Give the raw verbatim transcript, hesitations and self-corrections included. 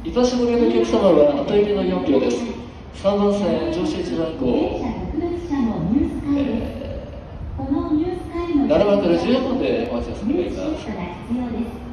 一般車ご利用のお客様は後入りのよんびょうです。さんばん線乗車一番号、えー、ななばんからじゅうよんばんでお待ちをさせていただきます。